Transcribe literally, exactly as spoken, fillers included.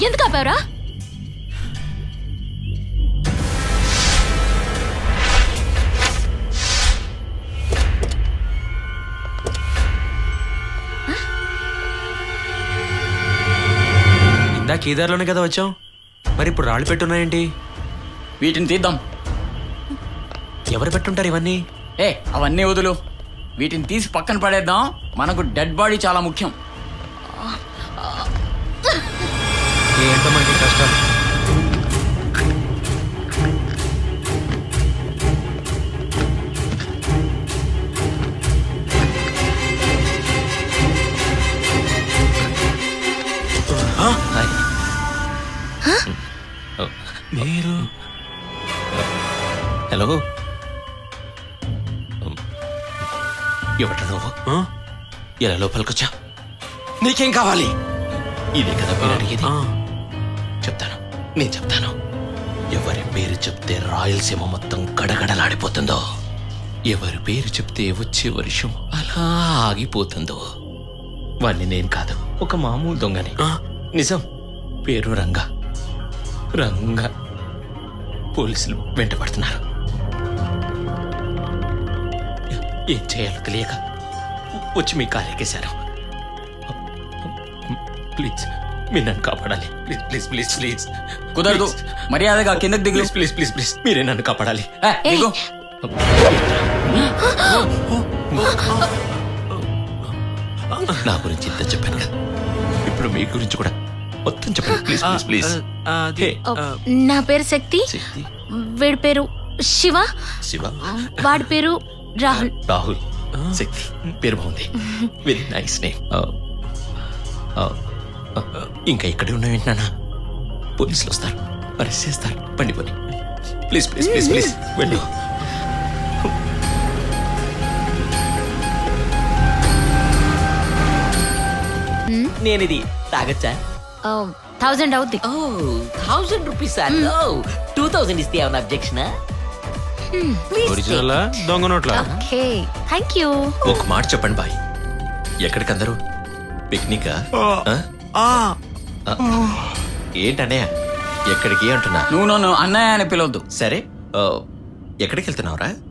ఎందుకు ఆపావురా? ఇందా కేదార్లోనే కదా వచ్చాం, మరి ఇప్పుడు రాళ్ళు పెట్టున్నాయేంటి? వీటిని తీద్దాం. ఎవరు పెట్టుంటారు ఇవన్నీ? ఏ అవన్నీ వదులు, వీటిని తీసి పక్కన పడేద్దాం. మనకు డెడ్ బాడీ చాలా ముఖ్యం. ఏంటో మనకి కష్టం. మీరు హలో, ఎవట నువ్వు? ఎలా లోపలికొచ్చా? నీకేం కావాలి? ఇదే కదా పేరు అడిగేది. చెప్తాను, నేను చెప్తాను. ఎవరి పేరు చెప్తే రాయలసీమ మొత్తం గడగడలాడిపోతుందో, ఎవరి పేరు చెప్తే వచ్చే వర్షం అలా ఆగిపోతుందో వాణ్ణి నేను కాదు, ఒక మామూలు దొంగని. నిజం, పేరు రంగా. రంగా పోలీసులు వెంట పడుతున్నారు. ఏం చేయాలో తెలియక వచ్చి మీ కారెక్కేశారు. ప్లీజ్ మీరు నన్ను కాపాడాలి. Please please please please. కుదరదు, మర్యాదగా కిందకి దిగు. ప్లీజ్ ప్లీజ్ ప్లీజ్ మీరే నన్ను కాపాడాలి. నా గురించి ఇంత చెప్పాను కదా, ఇప్పుడు మీ గురించి కూడా మొత్తం చెప్పండి ప్లీజ్ ప్లీజ్ ప్లీజ్. నా పేరు శక్తి, వీడి పేరు శివ. శివ. వాడి పేరు రాహుల్. రాహుల్. శక్తి పేరు బాగుంది, వెరీ నైస్ నేమ్. ఇంకా ఇక్కడే ఉన్నావేంటి నాన్న? పోలీసులు వస్తారు, అరెస్ట్ చేస్తారు. పండి పోనీ ప్లీజ్ ప్లీజ్ ప్లీజ్ ప్లీజ్ వెళ్ళు. నేను ఇది తాగచ్చా? థౌజండ్ అవుద్ది. Thousand rupees. టూ థౌజండ్ ఇస్తే ఏమన్నా అబ్జెక్షనా? ఒరిజినల్ దొంగ నోట్లా? Thank you. ఒక మాట చెప్పండి బాయ్, ఎక్కడికి అందరూ? పిక్నిక్? ఏంటన్నయ్య ఎక్కడికి అంటున్నా? నువ్వు నన్ను అన్నయ్య అని పిలవద్దు. సరే, ఎక్కడికి వెళ్తున్నావురా?